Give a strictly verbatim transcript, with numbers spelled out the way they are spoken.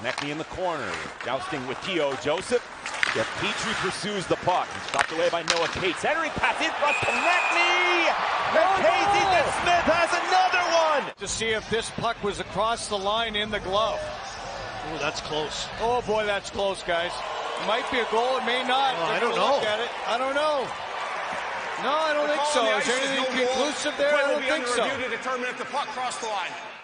Konecny in the corner, jousting with Theo Joseph. Jeff Petrie pursues the puck. He's stopped away by Noah Cates. Entering pass in front, Konecny! And Casey DeSmith has another one! To see if this puck was across the line in the glove. Oh, that's close. Oh boy, that's close, guys. It might be a goal, it may not. Oh, I don't know. Look at it. I don't know. No, I don't The think call so. on the Is there ice anything no conclusive there? The I play will don't be think under so. review to determine if the puck crossed the line.